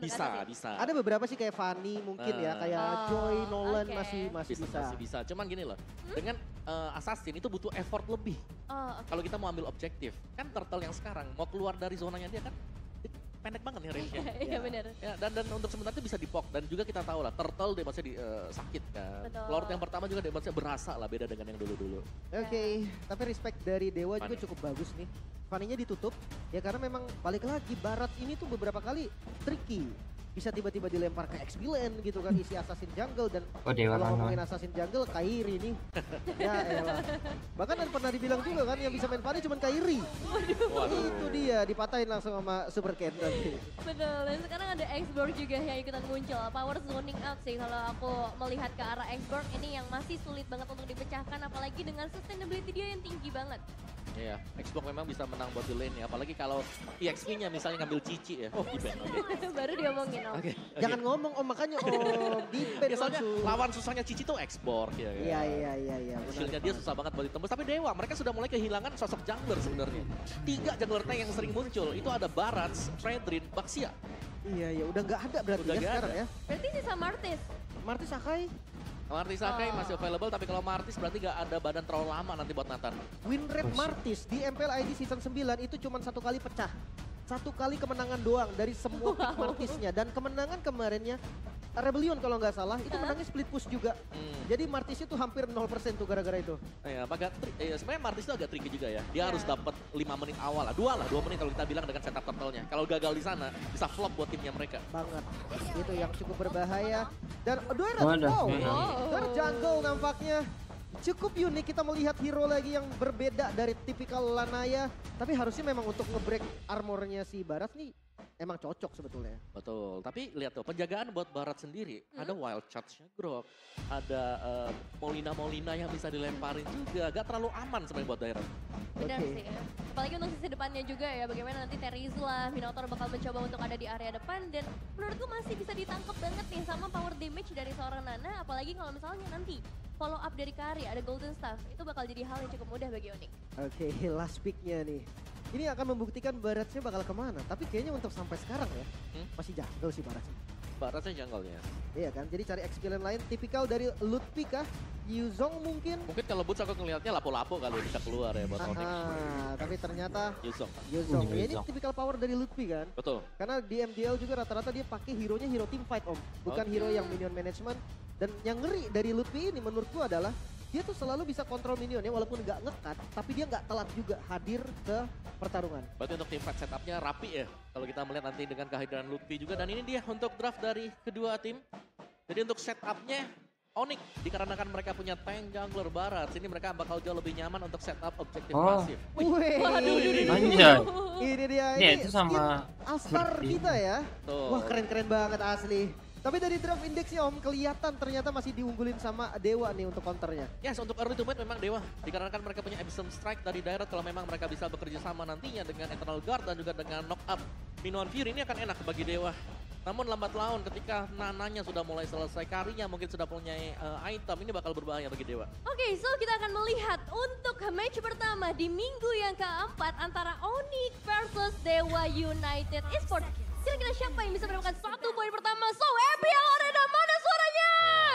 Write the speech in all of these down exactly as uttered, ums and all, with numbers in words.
untuk Bisa, Assassin? bisa. Ada beberapa sih kayak Fanny mungkin ya, Ah. kayak Oh, Joy, Nolan oke. masih masih Bisa, bisa. masih bisa. Cuman gini loh, dengan eh, Assassin itu butuh effort lebih. Oh, oke. Kalau kita mau ambil objektif, kan turtle yang sekarang mau keluar dari zonanya dia kan pendek banget nih range-nya. Iya Ya. benar. Ya, dan dan untuk sementara itu bisa dipok dan juga kita tahu lah turtle dia masih di, eh, sakit kan. Betul. Lord yang pertama juga dia masih berasa lah beda dengan yang dulu-dulu. Oke, tapi respect dari Dewa juga Fanny. cukup bagus nih. Fanny-nya ditutup, ya karena memang balik lagi Barat ini tuh beberapa kali tricky. Bisa tiba-tiba dilempar ke X Villain gitu kan, isi Assassin Jungle dan Oh Dewa kalau Kanon. ngomongin Assassin Jungle, Kairi nih. Ya elah. Bahkan kan pernah dibilang juga kan yang bisa main Fanny cuma Kairi. Waduh. Itu dia, dipatahin langsung sama Super Cat nanti. Betul, dan sekarang ada X-Borg juga yang ikutan muncul. Power zoning out sih kalau aku melihat ke arah X-Borg ini yang masih sulit banget untuk dipecahkan. Apalagi dengan sustainability dia yang tinggi banget. Iya, Xbox memang bisa menang buat di lane ya. Apalagi kalau E X P-nya misalnya ngambil Cici ya. Oh, di ban, oke. Baru diomongin om. Oke. Jangan ngomong om, makanya om, di Ya, soalnya langsung. lawan susahnya Cici tuh Xbox ya. Iya, iya, iya, iya. menarik Skillnya dia banget. susah banget buat ditembus. Tapi Dewa, mereka sudah mulai kehilangan sosok jungler sebenarnya. Tiga jungler tank yang sering muncul, itu ada Barats, Fredrin, Baxia. Iya, iya, udah nggak ada berarti Udah ya nggak sekarang ada. ya. Berarti sisa Martis. Marty Sakai, Martis Sakai Oh. masih available, tapi kalau Martis berarti gak ada badan terlalu lama nanti buat Nathan. win rate Terus. Martis di M P L I D season sembilan itu cuma satu kali pecah. Satu kali kemenangan doang dari semua pick Wow. Martisnya. Dan kemenangan kemarinnya Rebellion kalau nggak salah, itu menangnya split push juga. Hmm. Jadi Martis itu hampir nol persen tuh gara-gara itu. Ya, agak tri- eh, sebenarnya Martis itu agak tricky juga ya. Dia Ya. harus dapat lima menit awal lah, dua lah, dua menit kalau kita bilang dengan setup turtle-nya. Kalau gagal di sana, bisa flop buat timnya mereka. Banget. Itu yang cukup berbahaya. Dan Doirat, Waduh, wow. hmm. Wow. Dari jungle nampaknya cukup unik, kita melihat hero lagi yang berbeda dari tipikal Lanaya. Tapi harusnya memang untuk nge-break armornya si Barat nih emang cocok sebetulnya. Betul, tapi lihat tuh penjagaan buat Barat sendiri. Ada wild charge-nya Grok, ada eh, Molina-Molina yang bisa dilemparin juga. Gak terlalu aman sebenarnya buat daerah. Benar Oke. sih ya. Apalagi untuk sisi depannya juga ya, bagaimana nanti Terizla, Minotaur bakal mencoba untuk ada di area depan. Dan menurutku masih bisa ditangkap banget nih sama power damage dari seorang Nana. Apalagi kalau misalnya nanti follow up dari Kari, ada Golden Staff. Itu bakal jadi hal yang cukup mudah bagi Onyx. Oke, last pick-nya nih. Ini akan membuktikan Baratnya bakal kemana. Tapi kayaknya untuk sampai sekarang ya, Hmm? masih jungle sih Barat. Baratnya jungle-nya. Iya kan, jadi cari experience lain. Tipikal dari Lutfi kah? Yuzong mungkin? Mungkin kalau Boots aku ngelihatnya lapo-lapo kali bisa keluar ya buat Onyx. Ah, tapi ternyata Yuzong. Yuzong. Hmm, Ya, ini Yuzong. tipikal power dari Lutfi kan. Betul. Karena di M D L juga rata-rata dia pakai hero-nya hero team fight om. Bukan Oke. hero yang minion management. Dan yang ngeri dari Lutfi ini menurutku adalah dia tuh selalu bisa kontrol minionnya walaupun nggak ngekat. Tapi dia nggak telat juga hadir ke pertarungan. Berarti untuk teamfight setupnya rapi ya. Kalau kita melihat nanti dengan kehadiran Lutfi juga. Dan ini dia untuk draft dari kedua tim. Jadi untuk setupnya Onyx. Dikarenakan mereka punya tank jungler Barat. Sini mereka bakal jauh lebih nyaman untuk setup objektif Oh. pasif. Wih, Waduh, duh, duh, duh, Anjay. duh. ini dia. Dia ini itu skin sama Alstar seperti- kita ya. Tuh. Wah keren-keren banget asli. Tapi dari draft indeksnya om kelihatan ternyata masih diunggulin sama Dewa nih untuk counternya. Yes, untuk early to mid memang Dewa. Dikarenakan mereka punya Abysm Strike dari Direct. Kalau memang mereka bisa bekerja sama nantinya dengan Eternal Guard dan juga dengan knock up Minoan Fury, ini akan enak bagi Dewa. Namun lambat laun ketika nananya sudah mulai selesai, Karinya mungkin sudah punya eh, item, ini bakal berbahaya bagi Dewa. Oke, so kita akan melihat untuk match pertama di minggu yang keempat antara Onyx versus Dewa United Esports. Kira-kira siapa yang bisa mendapatkan satu poin pertama? So, M P L Arena, mana suaranya?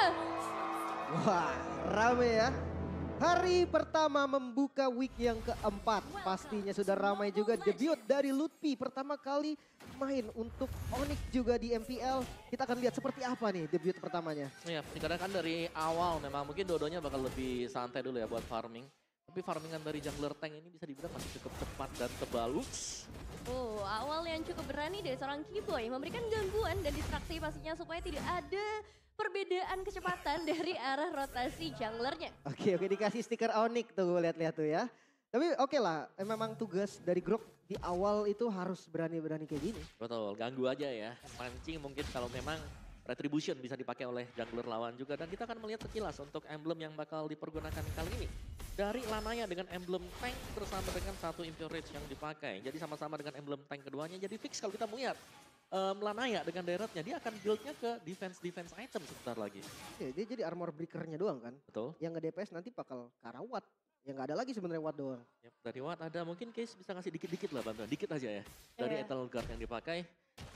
Wah rame ya. Hari pertama membuka week yang keempat. Pastinya sudah ramai juga debut dari Lutfi. Pertama kali main untuk Onyx juga di M P L. Kita akan lihat seperti apa nih debut pertamanya. Iya, dikarenakan dari awal memang mungkin dua-duanya bakal lebih santai dulu ya buat farming. Tapi farmingan dari jungler tank ini bisa dibilang masih cukup cepat dan tebalux. Oh, awal yang cukup berani dari seorang Keyboy memberikan gangguan dan distraksi pastinya supaya tidak ada perbedaan kecepatan dari arah rotasi junglernya. Oke oke dikasih stiker Onyx tuh gue lihat-lihat tuh ya. Tapi oke lah, eh, memang tugas dari Grok di awal itu harus berani-berani kayak gini. Betul, ganggu aja ya. Mancing mungkin kalau memang Retribution bisa dipakai oleh jungler lawan juga. Dan kita akan melihat sekilas untuk emblem yang bakal dipergunakan kali ini. Dari Lanaya dengan emblem tank bersama dengan satu Impure Rage yang dipakai. Jadi sama-sama dengan emblem tank keduanya. Jadi fix kalau kita melihat um, Lanaya dengan daerahnya, dia akan build-nya ke defense-defense item sebentar lagi. Oke, dia jadi armor breaker-nya doang kan. Betul. Yang nge-D P S nanti bakal ke arah Watt. Yang nggak ada lagi sebenarnya Watt doang. Yap, dari Watt ada mungkin case bisa ngasih dikit-dikit lah bantuan. Dikit aja ya. Dari Iya. Eternal Guard yang dipakai.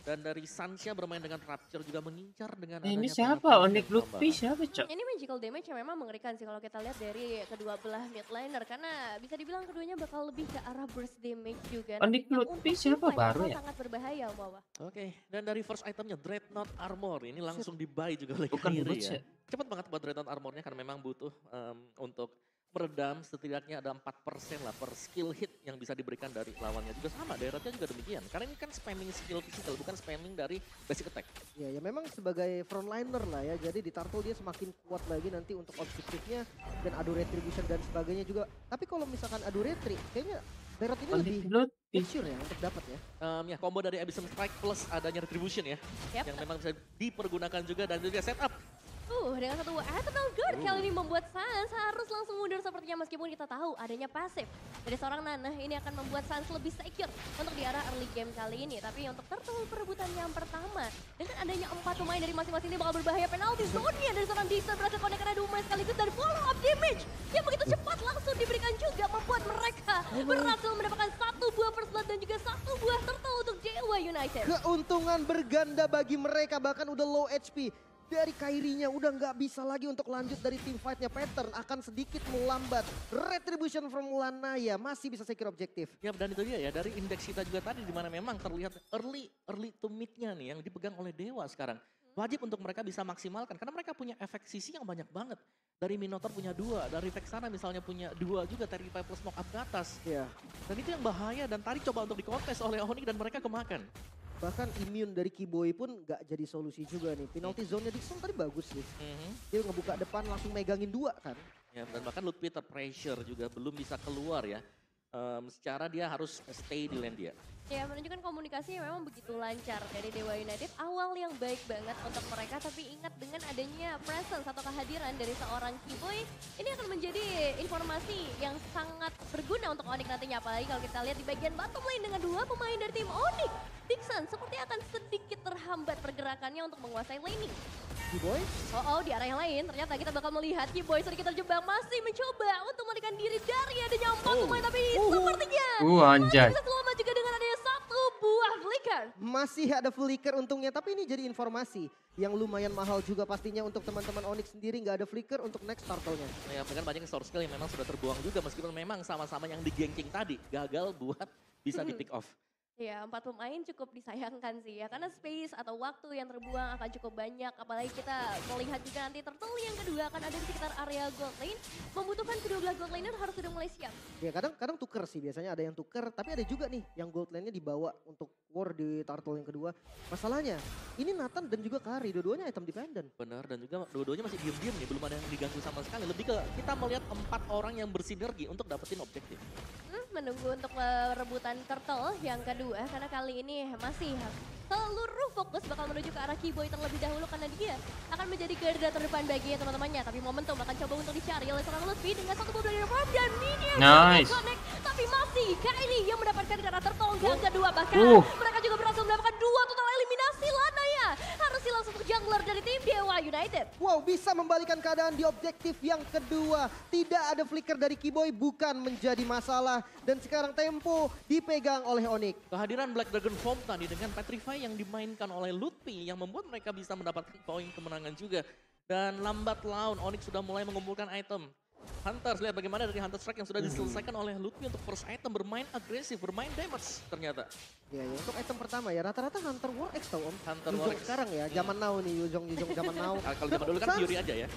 Dan dari Sansha bermain dengan Rapture juga mengincar dengan Eh, ini adanya siapa? penampilan Onyx yang Lutfi tambahan. siapa, Cok? Ini magical damage yang memang mengerikan sih kalau kita lihat dari kedua belah mid laner. Karena bisa dibilang keduanya bakal lebih ke arah burst damage juga. Onyx Nantinya Lutfi untuk siapa teamfight baru bakal ya? sangat berbahaya, Wawa. Oke, dan dari first itemnya Dreadnought Armor ini langsung dibuy juga oleh Bukan Kairi boots ya. ya? Cepat banget buat Dreadnought Armornya karena memang butuh em, untuk meredam setidaknya ada empat persen lah per skill hit yang bisa diberikan dari lawannya. Juga sama, daerahnya juga demikian. Karena ini kan spamming skill physical, bukan spamming dari basic attack. Ya, ya memang sebagai frontliner lah ya. Jadi di Turtle dia semakin kuat lagi nanti untuk objektifnya dan adu retribution dan sebagainya juga. Tapi kalau misalkan adu retri, kayaknya Darat ini lebih Onyx Lutfi. sure ya untuk dapat ya. Um, ya, combo dari Abyssal Strike plus adanya retribution ya. Yap. Yang memang bisa dipergunakan juga dan juga setup. Uh, dengan satu Eternal Guard kali ini membuat Sans harus langsung mundur sepertinya meskipun kita tahu adanya pasif dari seorang Nana. Ini akan membuat Sans lebih secure untuk di arah early game kali ini. Tapi untuk Turtle perebutan yang pertama, dengan adanya empat pemain dari masing-masing ini bakal berbahaya. Penalti zone-nya dari seorang Dixon berhasil connect karena dua pemain sekaligus dan follow up damage yang begitu cepat langsung diberikan juga membuat mereka berhasil mendapatkan satu buah first blood dan juga satu buah Turtle untuk Dewa United. Keuntungan berganda bagi mereka, bahkan udah low H P. Dari Kairinya udah nggak bisa lagi untuk lanjut dari team fight-nya. Pattern akan sedikit melambat. Retribution from Lanaya masih bisa secure objektif. Ya, dan itu dia ya, dari indeks kita juga tadi di mana memang terlihat early early to mid-nya nih yang dipegang oleh Dewa sekarang. Wajib untuk mereka bisa maksimalkan karena mereka punya efek sisi yang banyak banget. Dari Minotaur punya dua, dari Vexana misalnya punya dua juga, Terrify plus knock up ke atas. Ya. Dan itu yang bahaya dan tadi coba untuk dikontes oleh Onyx dan mereka kemakan. Bahkan immune dari Kiboy pun nggak jadi solusi juga nih. Penalty zone-nya Dixon tadi bagus sih. Mhm. Dia ngebuka depan langsung megangin dua kan. Ya, dan bahkan Lutfi terpressure juga belum bisa keluar ya. Em, secara dia harus stay di lane dia. Ya, menunjukkan komunikasi yang memang begitu lancar dari Dewa United. Awal yang baik banget untuk mereka, tapi ingat dengan adanya presence atau kehadiran dari seorang Kiboy, ini akan menjadi informasi yang sangat berguna untuk Onyx nantinya. Apalagi kalau kita lihat di bagian bottom lane dengan dua pemain dari tim Onyx. Dixon seperti akan sedikit terhambat pergerakannya untuk menguasai laning. Kiboy Oh, oh, di arah yang lain ternyata kita bakal melihat Kiboy sedikit terjebak, masih mencoba untuk melarikan diri dari adanya empat Oh. pemain, tapi Oh. sepertinya Uh, masih anjay. bisa selamat juga dengan adanya satu buah flicker. masih ada flicker untungnya, tapi ini jadi informasi yang lumayan mahal juga pastinya untuk teman-teman Onyx sendiri. Nggak ada flicker untuk next turtle-nya. Ya, bahkan banyak source skill yang memang sudah terbuang juga meskipun memang sama-sama yang digengking tadi gagal buat bisa di pick off. Ya, empat pemain cukup disayangkan sih ya, karena space atau waktu yang terbuang akan cukup banyak. Apalagi kita melihat juga nanti Turtle yang kedua akan ada di sekitar area gold lane. Membutuhkan kedua belah gold laner harus sudah mulai siap. Ya kadang kadang tuker sih, biasanya ada yang tuker, tapi ada juga nih yang gold lane-nya dibawa untuk war di turtle yang kedua. Masalahnya ini Nathan dan juga Kari, dua-duanya item dependent. Benar, dan juga dua-duanya masih diem-diem nih, belum ada yang diganggu sama sekali. Lebih ke kita melihat empat orang yang bersinergi untuk dapetin objektif. Hmm, menunggu untuk rebutan Turtle yang kedua, karena kali ini masih seluruh fokus bakal menuju ke arah Kiboy terlebih dahulu karena dia akan menjadi garda terdepan bagi teman-temannya. Tapi momentum akan coba untuk dicari oleh seorang Lutfi dengan satu bola dari farm dan minion Nice. connect. Tapi masih Kylie yang mendapatkan karena Turtle yang kedua, bahkan Uh. mereka juga berhasil mendapatkan dua total eliminasi. Lanaya harus hilang satu jungler dari tim Dewa United. Wow, bisa membalikan keadaan di objektif yang kedua. Tidak ada flicker dari Kiboy, bukan menjadi masalah. Dan sekarang tempo dipegang oleh Onyx. Kehadiran Black Dragon Form tadi dengan Petrify yang dimainkan oleh Lutfi yang membuat mereka bisa mendapatkan poin kemenangan juga. Dan lambat laun Onyx sudah mulai mengumpulkan item. Hunters, lihat bagaimana dari Hunter Strike yang sudah diselesaikan oleh Lutfi untuk first item, bermain agresif, bermain damage ternyata. Ya, ya, untuk item pertama ya, rata-rata Hunter War X tau Om. Hunter Yuzong War X. sekarang ya, zaman now nih, Yuzong, Yuzong zaman now. Ah, kalau zaman dulu kan Sans- Fury aja ya.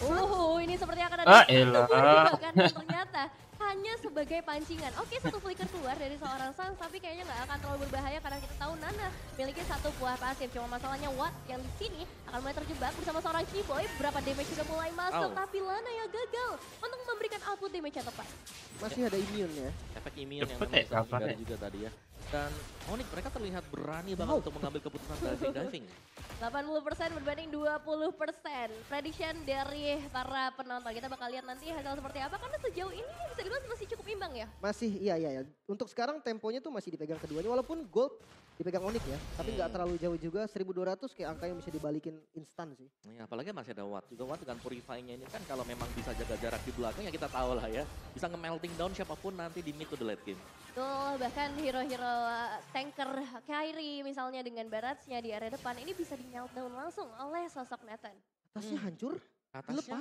Oh, ini seperti akan ada Ah, satu elah. buah bahkan yang ternyata hanya sebagai pancingan. Oke, satu flicker keluar dari seorang Sans, tapi kayaknya nggak akan terlalu berbahaya karena kita tahu Nana memiliki satu buah pasif. Cuma masalahnya Watt yang di sini akan mulai terjebak bersama seorang Kiboy. Berapa damage sudah mulai masuk, Au. tapi Lana yang gagal untuk memberikan output damage yang tepat. Masih ada immune ya. Efek immune yang Cepet memang ya bisa kabarnya. dihindari juga tadi ya. Dan Onyx mereka terlihat berani banget Wow. untuk mengambil keputusan diving-diving. delapan puluh persen berbanding dua puluh persen. Prediction dari para penonton. Kita bakal lihat nanti hasil seperti apa. Karena sejauh ini bisa dibilang masih cukup imbang ya. Masih, iya, iya, iya. Untuk sekarang temponya tuh masih dipegang keduanya. Walaupun gold dipegang Onyx ya. Tapi nggak Hmm. terlalu jauh juga, seribu dua ratus kayak angka yang bisa dibalikin instan sih. Ya, apalagi masih ada Watt juga. Watt dengan Purify-nya ini kan kalau memang bisa jaga jarak di belakang ya kita tahu lah ya. Bisa nge-melting down siapapun nanti di mid to the late game. Betul, bahkan hero-hero uh, tanker Kairi misalnya dengan Baratsnya di area depan ini bisa di-meltdown langsung oleh sosok Nathan. Atasnya Hmm. hancur, Atasnya lepas.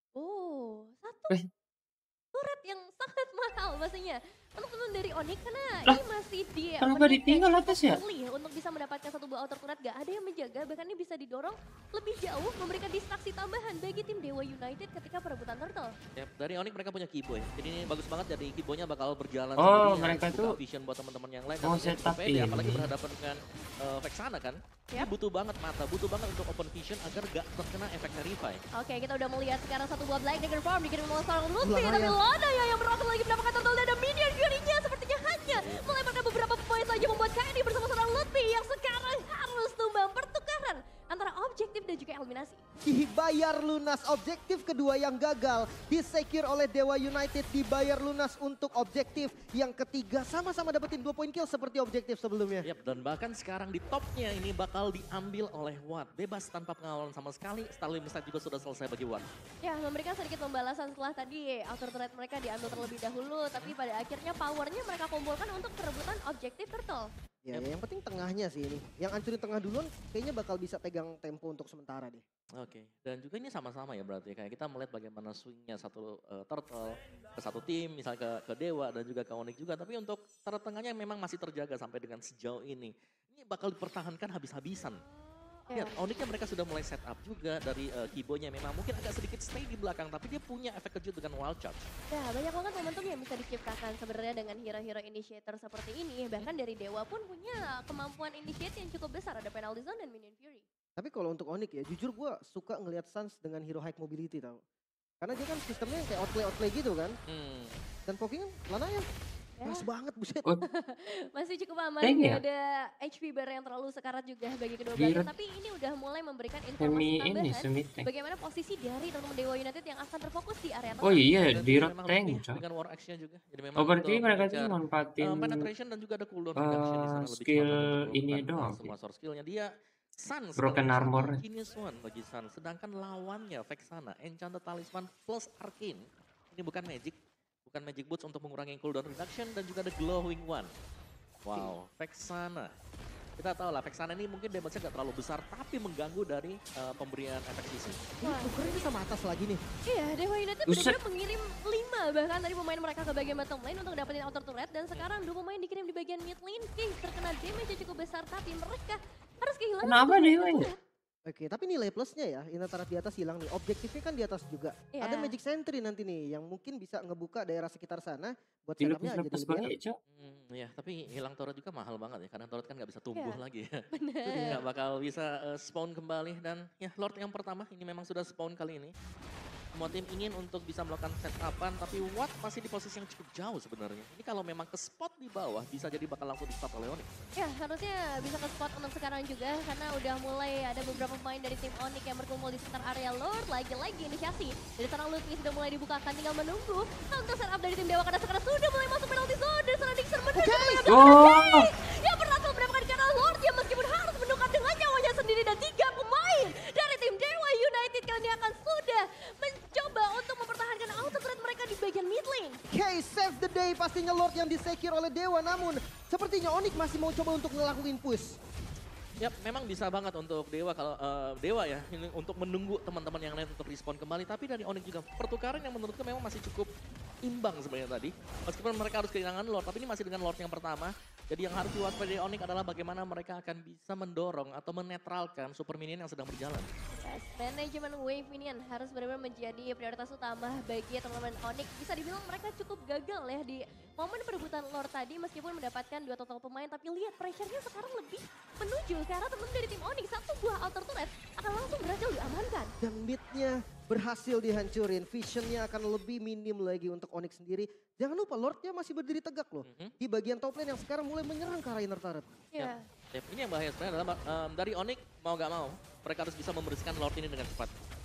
Oh, satu Eh. turret yang sangat mahal pastinya. Teman-teman dari Onyx karena Lah, ini masih di kenapa menit ditinggal yang atas cukup ya? early untuk bisa mendapatkan satu buah outer turret gak ada yang menjaga, bahkan ini bisa didorong lebih jauh memberikan distraksi tambahan bagi tim Dewa United ketika perebutan turtle. ya, dari Onyx mereka punya Kibo ya. Jadi ini bagus banget jadi Kibonya bakal berjalan Oh, sendirian. mereka Buka tuh vision buat teman-teman yang lain. mau Dan setup P D, ini. apalagi berhadapan dengan uh, Vexana kan. Ini Yap. butuh banget mata, butuh banget untuk open vision agar gak terkena efek Verify. Oke, kita udah melihat sekarang satu buah Black Dagger Farm dikirim oleh seorang Lutfi, Lana tapi ya. Lana ya yang berhasil lagi mendapatkan total dan minion Fury-nya sepertinya hanya melemparkan beberapa poin saja membuat Kairi bersama seorang Lutfi yang sekarang harus tumbang pertukaran antara objektif dan juga eliminasi. Dibayar lunas, objektif kedua yang gagal disecure oleh Dewa United, dibayar lunas untuk objektif yang ketiga sama-sama dapetin dua poin kill seperti objektif sebelumnya. Yap, dan bahkan sekarang di topnya ini bakal diambil oleh Watt. Bebas tanpa pengawalan sama sekali, Starlim Side juga sudah selesai bagi Watt. Ya, memberikan sedikit pembalasan setelah tadi outer turret mereka diambil terlebih dahulu, tapi pada akhirnya powernya mereka kumpulkan untuk perebutan objektif turtle. Ya, Yap. ya, yang penting tengahnya sih ini. Yang hancurin tengah duluan kayaknya bakal bisa pegang tempo untuk sementara deh. Oke, dan juga ini sama-sama ya berarti kayak kita melihat bagaimana swingnya satu uh, turtle ke satu tim, misalnya ke, ke Dewa dan juga ke Onyx juga. Tapi untuk turret tengahnya memang masih terjaga sampai dengan sejauh ini. Ini bakal dipertahankan habis-habisan. Ya. Lihat, Onyxnya mereka sudah mulai set up juga dari uh, Kibonya memang mungkin agak sedikit stay di belakang, tapi dia punya efek kejut dengan wild charge. Ya, banyak banget momentum yang bisa diciptakan sebenarnya dengan hero-hero initiator seperti ini. Bahkan dari Dewa pun punya kemampuan initiate yang cukup besar, ada penalty zone dan minion fury. Tapi kalau untuk Onyx ya, jujur gue suka ngelihat Suns dengan hero high mobility tau. Karena dia kan sistemnya kayak outplay-outplay gitu kan. Hmm. Dan Poking Lana ya, Ya, keras banget buset. Oh, masih cukup aman, Tank nggak ya? ada H P bar yang terlalu sekarat juga bagi kedua belah. Gila. Tapi ini udah mulai memberikan semi informasi ini tambahan semi tank. bagaimana posisi dari teman-teman Dewa United yang akan terfokus di area tengah. Oh iya, Dan di juga rock memang tank, lebih Cok. dengan war axe-nya juga. Jadi memang Oh berarti untuk mereka tuh mengejar, manfaatin uh, penetration dan juga ada cooldown eh, reduction di sana lebih skill cepat untuk ini melakukan, uh, doang, semua source skillnya. Dia Sun Broken sekaligus armor. satu Genius One bagi Sun. Sedangkan lawannya Vexana, Enchanted Talisman plus Arcane. Ini bukan magic, bukan magic boots untuk mengurangi cooldown reduction dan juga ada Glowing One. Wow, Vexana. Kita tahu lah, Vexana ini mungkin damage-nya gak terlalu besar, tapi mengganggu dari uh, pemberian efek sisi. Ini tukernya sama atas lagi nih. Iya, Dewa United Buset. benar-benar mengirim lima bahkan dari pemain mereka ke bagian bottom lane untuk dapetin outer turret. Dan sekarang dua pemain dikirim di bagian mid lane. King terkena damage yang cukup besar, tapi mereka harus kehilangan. Kenapa satu Dewa outer ini? turret. Oke, tapi nilai plusnya ya, Inatarat di atas hilang nih. Objektifnya kan di atas juga. Iya. Ada Magic Sentry nanti nih yang mungkin bisa ngebuka daerah sekitar sana buat dilepas setupnya jadi lepas lebih enak. banget, Cok. Hmm, ya, tapi hilang turret juga mahal banget ya, karena turret kan nggak bisa tumbuh Iya. lagi ya. Benar. Jadi nggak bakal bisa uh, spawn kembali dan ya Lord yang pertama ini memang sudah spawn kali ini. Semua tim ingin untuk bisa melakukan setupan, tapi Watt masih di posisi yang cukup jauh sebenarnya. Ini kalau memang ke spot di bawah bisa jadi bakal langsung di stop oleh Onyx. Ya, harusnya bisa ke spot untuk sekarang juga karena udah mulai ada beberapa pemain dari tim Onyx yang berkumpul di sekitar area Lord. Lagi-lagi inisiasi dari seorang Lutfi sudah mulai dibukakan, tinggal menunggu untuk setup dari tim Dewa karena sekarang sudah mulai masuk penalty zone dan seorang Dixon menuju ke pengambilan Oh, yang berhasil mendapatkan karena Lord yang meskipun harus menukar dengan nyawanya sendiri dan tiga pemain dari tim Dewa United kali ini akan sudah mencoba untuk mempertahankan outer turret mereka di bagian mid lane. Oke, save the day pastinya Lord yang disecure oleh Dewa. Namun sepertinya Onyx masih mau coba untuk ngelakuin push. Yap, memang bisa banget untuk Dewa kalau eh, Dewa ya ini untuk menunggu teman-teman yang lain untuk respon kembali. Tapi dari Onyx juga pertukaran yang menurutku memang masih cukup imbang sebenarnya tadi. Meskipun mereka harus kehilangan Lord, tapi ini masih dengan Lord yang pertama. Jadi yang harus diwaspadai Onyx adalah bagaimana mereka akan bisa mendorong atau menetralkan super minion yang sedang berjalan. Yes, manajemen wave minion harus benar-benar menjadi prioritas utama bagi teman-teman Onyx. Bisa dibilang mereka cukup gagal ya di momen perebutan Lord tadi meskipun mendapatkan dua total pemain. Tapi lihat pressure-nya sekarang lebih menuju ke arah teman dari tim Onyx. Satu buah outer turret akan langsung berhasil diamankan. Dan mid-nya berhasil dihancurin. Vision-nya akan lebih minim lagi untuk Onyx sendiri. Jangan lupa Lord-nya masih berdiri tegak loh. Mhm. Di bagian top lane yang sekarang mulai menyerang ke arah inner turret. Ya. Yap, ini yang bahaya sebenarnya adalah em, dari Onyx mau gak mau mereka harus bisa membersihkan Lord ini dengan cepat.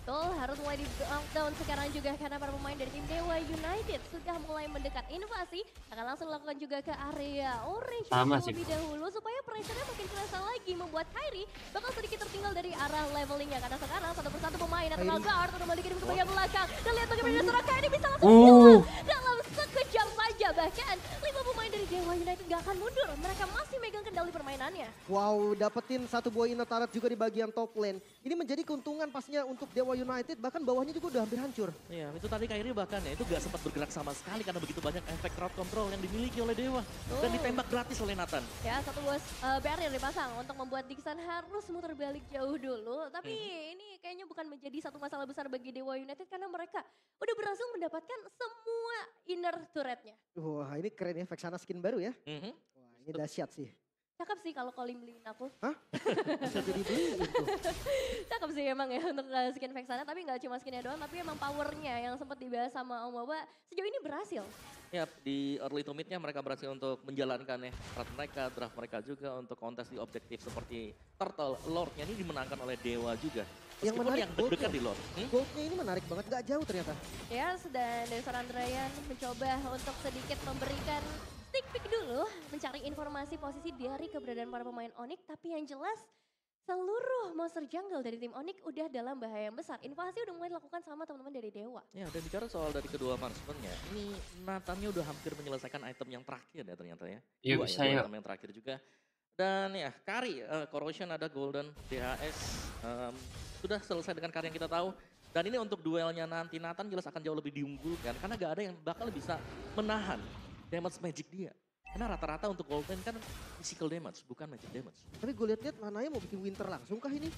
Betul, harus mulai di lockdown sekarang juga karena para pemain dari tim Dewa United sudah mulai mendekat invasi. Akan langsung lakukan juga ke area orange Sama sih. terlebih dahulu supaya pressure-nya makin kerasa lagi. Membuat Kairi bakal sedikit tertinggal dari arah levelingnya. Karena sekarang satu persatu pemain Eternal Guard udah mulai dikirim ke bagian belakang. Dan lihat bagaimana seorang Kairi bisa langsung Uh. kill dalam sekejap saja. Bahkan lima pemain dari Dewa United gak akan mundur. Mereka masih megang kendali permainannya. Wow, dapetin satu buah inner turret juga di bagian top lane. Ini menjadi keuntungan pastinya untuk Dewa United, bahkan bawahnya juga udah hampir hancur. Iya, itu tadi Kairi bahkan ya, itu gak sempat bergerak sama sekali karena begitu banyak efek crowd control yang dimiliki oleh Dewa. Dan Oh. ditembak gratis oleh Nathan. Ya, satu buah uh, barrier dipasang untuk membuat Dixon harus muter balik jauh dulu. Tapi Hmm. ini kayaknya bukan menjadi satu masalah besar bagi Dewa United karena mereka udah berhasil mendapatkan semua inner turretnya. Wah, ini keren ya, Vexana skin baru ya. Mhm. Wah, ini dahsyat sih. Cakep sih kalau Colin beliin aku. Bisa jadi beli itu. Cakep sih emang ya untuk uh, skin Vexana. Tapi nggak cuma skinnya doang, tapi emang powernya yang sempat dibahas sama Om Boba sejauh ini berhasil. Ya, di early to mid-nya mereka berhasil untuk menjalankan ya strat mereka, draft mereka juga untuk kontes di objektif seperti Turtle Lord-nya ini dimenangkan oleh Dewa juga. Yang Meskipun menarik yang deg-degan goldnya. di Lord. Hmm? Goldnya ini menarik banget, gak jauh ternyata. Ya, dan Desor Andrayan mencoba untuk sedikit memberikan sneak peek dulu, mencari informasi posisi dari keberadaan para pemain Onyx, tapi yang jelas seluruh monster jungle dari tim Onyx udah dalam bahaya yang besar. Invasi udah mulai dilakukan sama teman-teman dari Dewa. Ya, dan bicara soal dari kedua marksman-nya, ini Nathannya udah hampir menyelesaikan item yang terakhir ya ternyata ya. Yuk, Dua bisa ya, dua yuk. item yang terakhir juga. Dan ya, Kari, eh, Corrosion ada Golden, D H S, em, sudah selesai dengan Kari yang kita tahu. Dan ini untuk duelnya nanti, Nathan jelas akan jauh lebih diunggulkan karena gak ada yang bakal bisa menahan damage magic dia. Karena rata-rata untuk Golden kan physical damage, bukan magic damage. Tapi gue liat-liat Nanaya mau bikin winter langsung kah ini?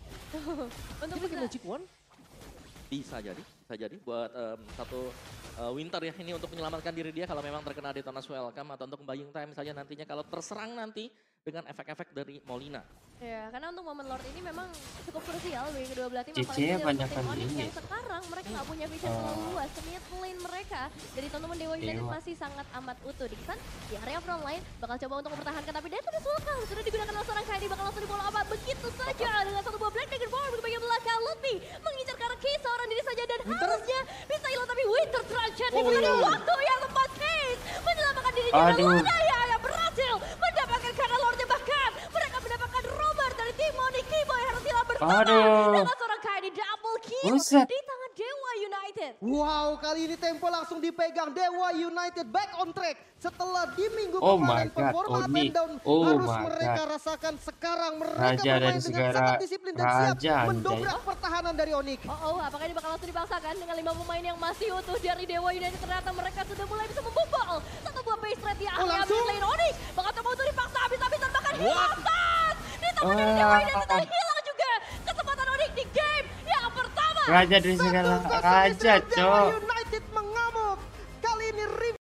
Untuk Ini pakai bisa, magic wand? Bisa jadi, bisa jadi buat em, satu eh, winter ya ini untuk menyelamatkan diri dia kalau memang terkena Detona's Welcome atau untuk buying time saja nantinya kalau terserang nanti dengan efek-efek dari Molina. ya karena untuk momen Lord ini memang cukup krusial bagi kedua belah tim. C C Apalagi dari banyakan tim Onyx ini. yang sekarang mereka nggak punya vision Oh. terlalu luas. Mid lane mereka dari teman-teman Dewa United Dewa. masih sangat amat utuh. Dixon di area front line bakal coba untuk mempertahankan tapi Detona's Welcome sudah digunakan oleh seorang Kairi, bakal langsung dibola apa begitu saja dengan satu buah Black Dagger Power di bagian belakang. Lutfi mengincar ke arah Case seorang diri saja dan harusnya bisa hilang tapi Winter Truncheon Oh, di iya. waktu yang tepat. Case menyelamatkan dirinya dan Aduh. Lanaya yang berhasil mendapatkan karena Lordnya, bahkan mereka mendapatkan Robert dari tim Onyx. Keyboy harus hilang bersama Aduh. dengan seorang Kairi double kill Buset. di tangan Dewa United. Wow, kali ini tempo langsung dipegang Dewa United back on track. Setelah di minggu Oh kemarin my God, performa up Oni. and down Oh harus my mereka God. rasakan sekarang. Mereka Raja bermain dari dengan segala sangat disiplin dan siap raja, anjay. mendobrak pertahanan dari Onyx. Oh, oh, apakah ini bakal langsung dipaksakan dengan lima pemain yang masih utuh dari Dewa United? Ternyata mereka sudah mulai bisa membobol satu buah base trade di area langsung? mid lane Onyx. Bakal coba untuk dipaksa habis-habisan, bahkan hilang tas. Di tangan dari Dewa United dan hilang juga kesempatan Onyx di game yang pertama. Raja dari segala Satu kosong raja, istri Dewa cok. United